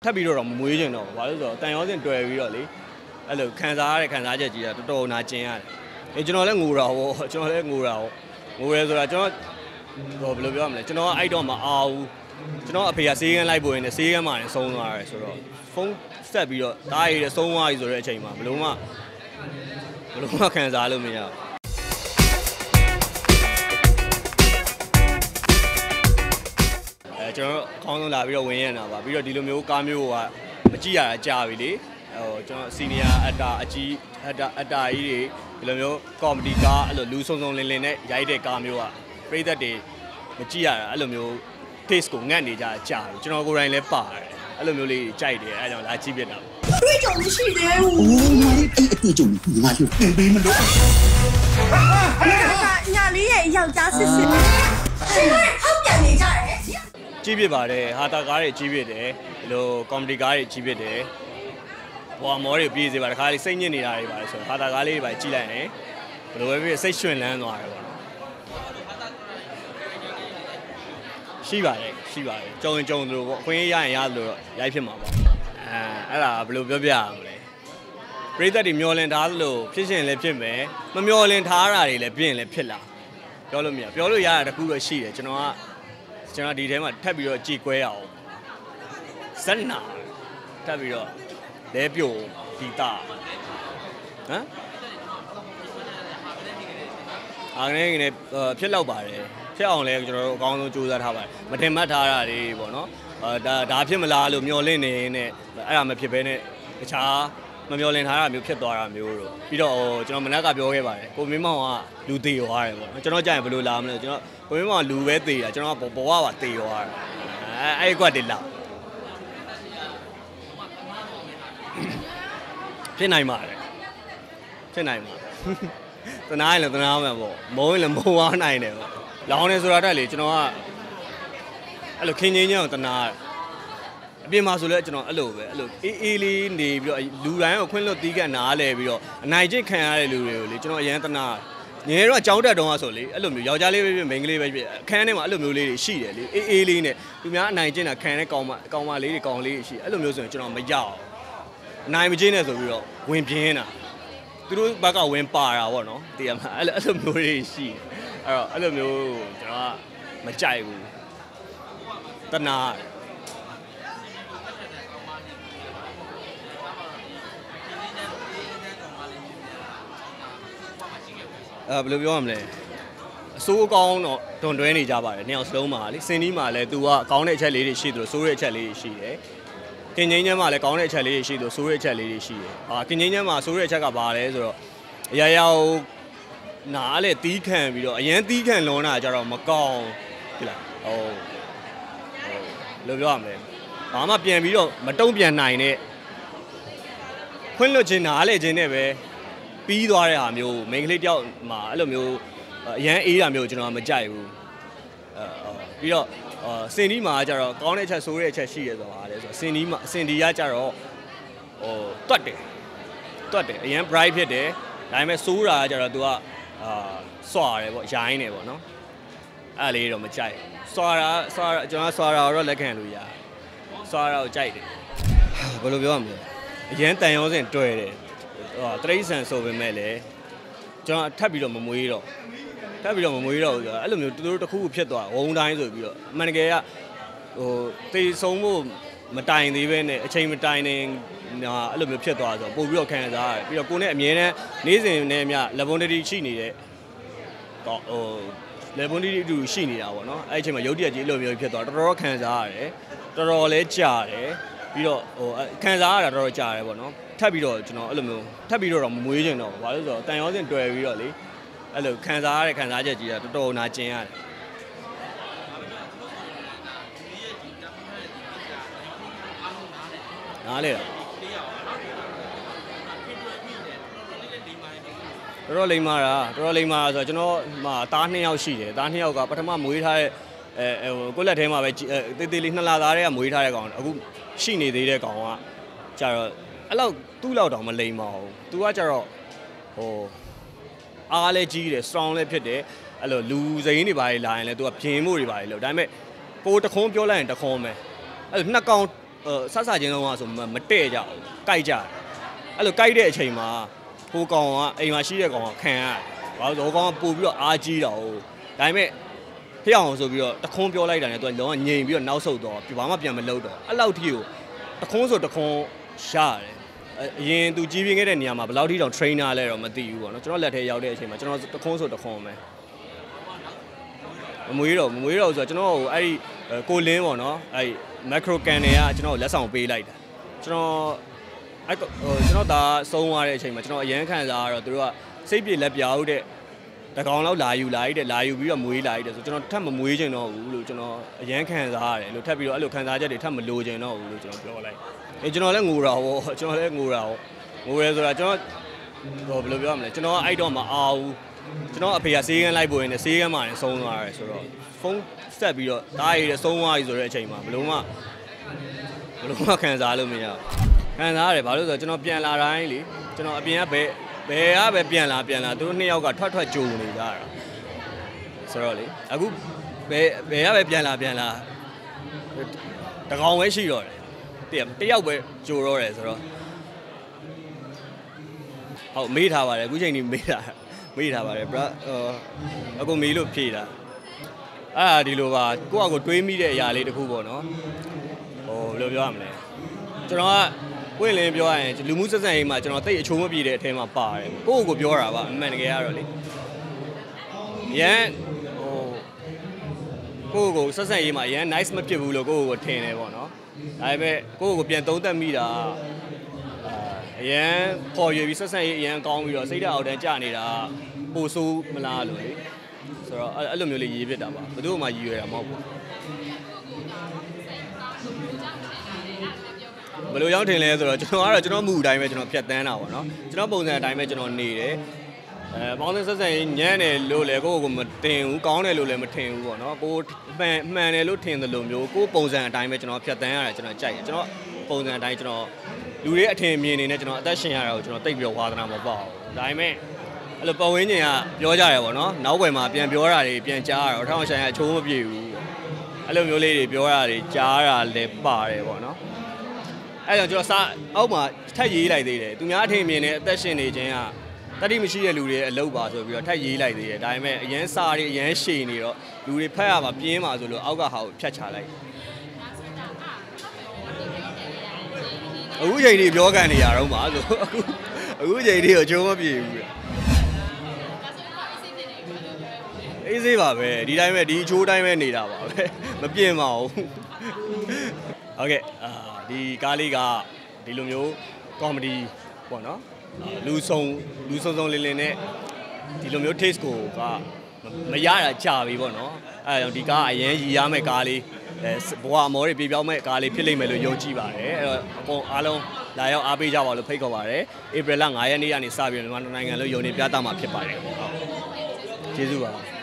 ထပ်ပြီးတော့မွေးကျင်တော့ဘာလို့ဆိုတော့တန်ရောစင်တွေ့ပြီးတော့လေအဲ့လိုခံစားရတဲ့ခံစားချက်ကြီးကတော်တော်နာကျင်ရတယ်ကျွန်တော်လည်းငိုတာဟောကျွန်တော်လည်းငိုတာဟောငိုရဲဆိုတာကျွန်တော်ဘယ်လိုပြောရမလဲကျွန်တော်အဲ့တော့မအားဘူးကျွန်တော်အဖေကဆေးကန်းလိုက်ပို့ရင်လည်းဆေးကန်းမှလည်းဆုံးသွားတယ်ဆိုတော့ဖုန်းဆက်ပြီးတော့တားရည်ဆုံးသွားပြီဆိုတဲ့အချိန်မှာဘယ်လိုမှခံစားလို့မရဘူးကျွန်တော်အကောင်းဆုံးလာပြီးတော့ဝင်ရတာပါပြီးတော့ဒီလိုမျိုးကားမျိုးကမကြည့်ရတာကြာပြီလေကျွန်တော်စီနီယာအတာကြီးဒီလိုမျိုးကောမဒီကားအဲ့လိုလူဆုံလင်းနဲ့ရိုက်တဲ့ကားမျိုးကပရိသတ်တွေမကြည့်ရတာအဲ့လိုမျိုး taste ကိုငတ်နေကြကြာပြီကျွန်တော်ကိုယ်တိုင်လည်းပါတယ်အဲ့လိုမျိုးလေးကြိုက်တယ်အဲ့ကြောင့်လာကြည့်ပြတာတွေ့ကြုံမရှိသေးဘူး။အိုးမာရီတွေ့ကြုံငါတို့ပြင်ပေးမလို့ညာလေးရဲ့ယောက်ျားစစ်စစ်ဟုတ်ပြန်နေကြတယ်ကြည့်ပြပါတယ်ဟာတာကားတွေကြည့်ပြတယ်ဒီလိုကောမဒီကားတွေကြည့်ပြတယ်ဘွာမောတွေပြေးစေပါတခါလေးစိတ်ညစ်နေတာတွေပါလေဆိုဟာတာကားလေးတွေပါကြည့်လိုက်ရင်ဘယ်လိုပဲဖြစ်စိတ်ရွှင်လန်းသွားတယ်ပေါ့ရှိပါတယ်ကြုံသူလို့ပေါ့ခွင့်ရရင်ရလို့တော့ရိုက်ဖြစ်မှာပေါ့အဲ့ဒါဘယ်လိုပြောပြရမလဲပရိသတ်တွေမျောလင့်ထားသလိုဖြစ်ရှင်လည်းဖြစ်မယ်မမျောလင့်ထားတာတွေလည်းပြင်လည်းဖြစ်လာပြောလို့မရပြောလို့ရတာတခုတော့ရှိတယ်ကျွန်တော်ဒီထဲမှာထပ်ပြီးတော့ကြည်ကွဲအောင်ဇက်နာထပ်ပြီးတော့လဲပြိုဒီတာဟမ်အားကနေဖြစ်လောက်ပါတယ်ဖြစ်အောင်လဲကျွန်တော်တို့အကောင်းဆုံးကြိုးစားထားပါတယ်မတင်မှတ်ထားတာတွေပေါ့နော်ဒါဖြစ်မလားလို့မျောလင့်နေနဲ့အဲ့ဒါမဖြစ်ဘဲနဲ့တခြားမမျောလင့်ထားတာမျိုးဖြစ်သွားတာမျိုးတို့ပြီးတော့ကျွန်တော်မနက်ကပြောခဲ့ပါတယ်ကိုမင်းမောင်ကလူသေးသွားတယ်ပေါ့နော်ကျွန်တော်ကြာရင်ဘယ်လိုလာမလဲကျွန်တော်ကိုမင်းမောင်လူပဲသေးတာကျွန်တော်ဘဝပါသေးသွားတယ်အဲ့ကွက်တည်းလာဖြစ်နိုင်ပါတယ်တနားရင်လည်းတနားမှာပေါ့မုံရင်လည်းမုံသွားနိုင်တယ်ပေါ့လောင်းနေဆိုတာတက်လေကျွန်တော်ကအဲ့လိုခင်းချင်းချင်းကိုတနာအပြင်မှာဆိုလဲကျွန်တော်အဲ့လိုပဲအဲ့လိုအေးလေးနေပြီးတော့လူတိုင်းကိုခွင့်လွတ်တီးကနားလဲပြီးတော့အနိုင်ကျင့်ခံရတဲ့လူတွေကိုလေကျွန်တော်အရန်တနာငယ်တော့အကြောင်းတက်တုံးဆိုလေအဲ့လိုမျိုးယောက်ျားလေးပဲဖြစ်မိန်းကလေးပဲဖြစ်အခန်းထဲမှာအဲ့လိုမျိုးလေးတွေရှိတယ်လေအေးလေးနဲ့သူများအနိုင်ကျင့်တာခံတဲ့ကောင်မလေးတွေကောင်လေးတွေရှိအဲ့လိုမျိုးဆိုရင်ကျွန်တော်မရောက်အနိုင်မကျင့်နဲ့ဆိုပြီးတော့ဝင်ပြင်းတာသူတို့ဘက်ကဝင်ပါတာပေါ့နော်တည်ရမှာအဲ့လိုမျိုးတွေရှိအဲ့လိုမျိုးကျွန်တော်ကမကြိုက်ဘူးတနာဘယ်လိုပြောရမလဲအစိုးအကောင်းတော့တွန်တွဲနေကြပါတယ်နှစ်ယောက်စလုံးမှာလေစင်ဒီမှာလည်း तू ကကောင်းတဲ့အချက်လေးတွေရှိသလိုဆိုးတဲ့အချက်လေးတွေရှိတယ်ကင်ငိမ့်ချမ်းမှာလည်းကောင်းတဲ့အချက်လေးတွေရှိသလိုဆိုးတဲ့အချက်လေးတွေရှိတယ်ကင်ငိမ့်ချမ်းမှာဆိုးတဲ့အချက်ကဘာလဲဆိုတော့အရာရာနားလေတီးခံပြီးတော့အရန်တီးခံလွန်တာကြတော့မကောင်းဟုတ်လားဘယ်လိုပြောရမလဲဘာမှပြန်ပြီးတော့မတုံ့ပြန်နိုင်တဲ့ခွင့်လွတ်ခြင်းနားလေခြင်းနဲ့ပဲပြီးသွားတဲ့ဟာမျိုးမိန်းကလေးတယောက်မှာအဲ့လိုမျိုးအရန်အေးတာမျိုးကျွန်တော်မကြိုက်ဘူးပြီးတော့စင်ဒီမှာကျတော့ကောင်းတဲ့အချက်ဆိုးတဲ့အချက်ရှိရဆိုတာလေဆိုတော့စင်ဒီကကျတော့တွတ်တယ်အရန် bright ဖြစ်တယ်ဒါပေမဲ့ဆိုးတာကကျတော့ तू ကစွာတယ်ပေါ့ရိုင်းတယ်ပေါ့နော်အဲ့လေးတော့မကြိုက်စွာတာကျွန်တော်စွာတာတော့လက်ခံလို့ရစွာတာကိုကြိုက်တယ်ဘယ်လိုပြောရမလဲအရန်တန်ရောစင်တွေ့တယ်တရိษံဆိုပေမဲ့လည်းကျွန်တော်ထပ်ပြီးတော့မမွေးတော့အဲ့လိုမျိုးသူတို့တစ်ခုဖြစ်သွားဝုံတိုင်းဆိုပြီးတော့အမှန်တကယ်ကတေဆုံးဖို့မတိုင်သေးပဲနဲ့အချိန်မတိုင်နေအဲ့လိုမျိုးဖြစ်သွားဆိုပို့ပြီးတော့ခံစားရတယ်ပြီးတော့ကိုနဲ့အမြဲတမ်းနေ့စဉ်နဲ့အမျှလက်ပွန်တီရှိနေတဲ့လက်ပွန်တီအတူရှိနေတာပေါ့နော်အဲ့အချိန်မှာရုပ်တရက်ကြီးအဲ့လိုမျိုးဖြစ်သွားတော်တော်ခံစားရတယ်တော်တော်လေးကြာတယ်ပြီးတော့ခံစားရတာတော်တော်ကြာတယ်ပေါ့နော်ထပ်ပြီးတော့ကျွန်တော်အဲ့လိုမျိုးထပ်ပြီးတော့မမွေးကျင်တော့ဘာလို့ဆိုတော့တန်ရောစင်တွေ့ပြီးတော့လေအဲ့လိုခံစားရတဲ့ခံစားချက်ကြီးကတော်တော်နာကျင်ရတယ်နားလေတော်တော်လိမ္မာဆိုတော့ကျွန်တော်မှာသား2ယောက်ရှိတယ်သား2ယောက်ကပထမမွေးထားတဲ့ကိုလက်ထဲမှာပဲတေးသေးလေး2လသားတွေကမွေးထားတဲ့ကောင်အခုရှိနေသေးတဲ့ကောင်ကကျတော့အဲ့လောက်သူ့လောက်တောင်မလိမ္မာဘူးသူကကျတော့အားလည်းကြီးတယ် strong လည်းဖြစ်တယ်အဲ့လိုလူစိမ်းတွေပါလာရင်လည်းသူကပြင်းမှုတွေပါလို့ဒါပေမဲ့ကိုတခွန်းပြောလိုက်ရင်တခွန်းပဲအဲ့လိုနှစ်ကောင်ဆက်စားချင်းလုံးကဆိုမတဲ့ကြဘူးကြိုက်ကြအဲ့လိုကြိုက်တဲ့အချိန်မှာဟိုကောင်ကအိမ်မှာရှိတဲ့ကောင်ကခံရတယ်ဘာလို့ဟိုကောင်ကပို့ပြီးတော့အားကြီးတော့ဒါပေမဲ့ဖျောက်အောင်ဆိုပြီးတော့တခွန်းပြောလိုက်တာနဲ့သူကလုံးဝငြိမ်ပြီးတော့နောက်ဆုတ်တော့ဘာမှပြန်မလုပ်တော့အဲ့လောက်ထိကိုတခွန်းဆိုတခွန်းရှားတယ်အရင်သူကြီးပြင်းခဲ့တဲ့နေရာမှာဘယ်လောက်ထိတောင် trainer လဲတော့မသိဘူးပေါ့နော်ကျွန်တော်လက်ထဲရောက်တဲ့အချိန်မှာကျွန်တော်တခွန်းဆိုတခွန်းပဲမမွေးတော့ဆိုတော့ကျွန်တော်အဲ့ဒီကိုလင်းပေါ့နော်အဲ့ macro can တွေကကျွန်တော်လက်ဆောင်ပေးလိုက်တာကျွန်တော်ဒါဆုံးသွားတဲ့အချိန်မှာကျွန်တော်အရန်ခံစားရတော့သူတို့ကစိတ်ပြေလက်ပြောက်တဲ့တကောင်လောက်လာယူပြီးတော့မွေးလာတယ်ဆိုကျွန်တော်ထပ်မမွေးချင်တော့ဘူးလို့ကျွန်တော်အရန်ခံစားရတယ်လို့ထပ်ပြီးတော့အဲ့လိုခံစားချက်တွေထပ်မလိုချင်တော့ဘူးလို့ကျွန်တော်ပြောလိုက်ကျွန်တော်လည်းငိုတာဟောကျွန်တော်လည်းငိုရဲဆိုတာကျွန်တော်ဘယ်လိုပြောရမလဲကျွန်တော်ကအဲ့တော့မအားဘူးကျွန်တော်အဖေကဆေးကန်းလိုက်ပို့ရင်ဆေးကန်းမှာလည်းဆုံးသွားတယ်ဆိုတော့ဖုန်းဆက်ပြီးတော့တားရည်ဆုံးသွားပြီဆိုတဲ့အချိန်မှာဘယ်လိုမှခံစားလို့မရဘူးခံစားရတယ်ဘာလို့ဆိုတော့ကျွန်တော်ပြန်လာတိုင်းလေကျွန်တော်အပြင်ကဘယ်ကပဲပြန်လာသူတို့နှစ်ယောက်ကထွက်ကြုံနေကြတာဆိုတော့လေအခုဘယ်ကပဲပြန်လာတကောင်ပဲရှိတော့တယ်တယောက်ပဲကြိုတော့တယ်ဆိုတော့ဟုတ်မေးထားပါတယ်အခုချိန်ကြီးမေးထားပါတယ်ဗျာအခုမေးလို့ဖြေတာအဲ့ဒါဒီလိုပါကိုယ့်အကိုတွေးမိတဲ့အရာလေးတစ်ခုပေါ့နော်ဟိုဘယ်လိုပြောရမလဲကျွန်တော်ကပွင့်လင်းပြောရရင်လူမှုဆက်ဆံရေးမှာကျွန်တော်တိတ်အချိုးမပြေတဲ့အထဲမှာပါတယ်ကိုယ့်ကိုပြောတာပါအမှန်တကယ်ကတော့လေရန်ကိုယ့်ကိုဆက်ဆံရေးမှာရန် nice မဖြစ်ဘူးလို့ကိုယ့်ကိုထင်တယ်ပေါ့နော်ဒါပေမဲ့ကိုယ့်ကိုပြန်သုံးသပ်မိတာအရန်ပေါ်ရွေပြီးဆက်ဆံရေးအရန်ကောင်းပြီးတော့စိတ်ဓာတ်အောက်တန်းကျနေတာပိုဆိုးမလားလို့လေဆိုတော့အဲ့လိုမျိုးလေးရေးဖြစ်တာပါဘယ်သူမှရည်ရွယ်တာမဟုတ်ဘူးဘယ်လိုရောက်ထင်လဲဆိုတော့ကျွန်တော်မူအတိုင်းပဲကျွန်တော်ဖြတ်တန်းတာပေါ့နော်ကျွန်တော်ပုံစံအတိုင်းပဲကျွန်တော်နေတယ်ပေါင်းစင်ဆက်ဆံရေးညံ့တယ်လို့လည်းကိုယ့်ကိုမတင်ဘူးကောင်းတယ်လို့လည်းမထင်ဘူးပေါ့နော်ကိုမှန်တယ်လို့ထင်တယ်လို့မျိုးကိုယ်ပုံစံအတိုင်းပဲကျွန်တော်ဖြတ်တန်းရတယ်ကျွန်တော်ကြိုက်တယ်ကျွန်တော်ပုံစံအတိုင်းကျွန်တော်လူတွေအထင်မြင်နေနဲ့ကျွန်တော်အသက်ရှင်ရတာကိုကျွန်တော်တိတ်ပြီးတော့ဝါသနာမပေါ့ဘူးဒါပေမဲ့အဲ့လိုပတ်ဝန်းကျင်ကပြောကြတယ်ပေါ့နော်နောက်ွယ်မှာပြန်ပြောတာတွေပြန်ကြားရတော့ထောင်ဆိုင်ကအချိုးမပြေဘူးအဲ့လိုမျိုးလေးတွေပြောတာတွေကြားတာလည်းပါတယ်ပေါ့နော်အဲ့တော့ကျွန်တော်အောက်မှာထပ်ရေးလိုက်သေးတယ်သူများအထင်မြင်နေအသက်ရှင်နေခြင်းကတတိမရှိတဲ့လူတွေအလုပ်ပါဆိုပြီးတော့ထပ်ရေးလိုက်သေးတယ်ဒါပေမဲ့အရန်စာတွေအရန်ရှည်နေတော့လူတွေဖတ်ရမှာပြင်းပါဆိုလို့အောက်ကဟာကိုဖြတ်ချလိုက်အခုချိန်ကြီးပြောကန်နေရတော့မှာဆိုအခုချိန်ကြီးကိုအကျိုးမပြေဘူးအေးစေးပါပဲဒီတိုင်းပဲဒီအချိုးတိုင်းပဲနေတာပါပဲမပြင်းပါဘူးဟုတ်ကဲ့ဒီကားလေးကဒီလိုမျိုးကောမဒီပေါ့နော်လူစုံလင်းလင်းနဲ့ဒီလိုမျိုး taste ကိုကမရတာကြာပြီပေါ့နော်အဲဒါကြောင့်ဒီကားအရင်ရည်ရမယ့်ကားလေးဘဝအမောတွေပြေပြောင်းမဲ့ကားလေးဖြစ်လိမ့်မယ်လို့ယုံကြည်ပါတယ်အဲ့တော့အကုန်အားလုံးလာရောက်အားပေးကြပါလို့ဖိတ်ခေါ်ပါတယ်ဧပြီလ 9 ရက်နေ့ကနေစပြီးမြန်မာနိုင်ငံလို့ယုံနေပြသမှာဖြစ်ပါတယ်ဟုတ်ကျေးဇူးပါ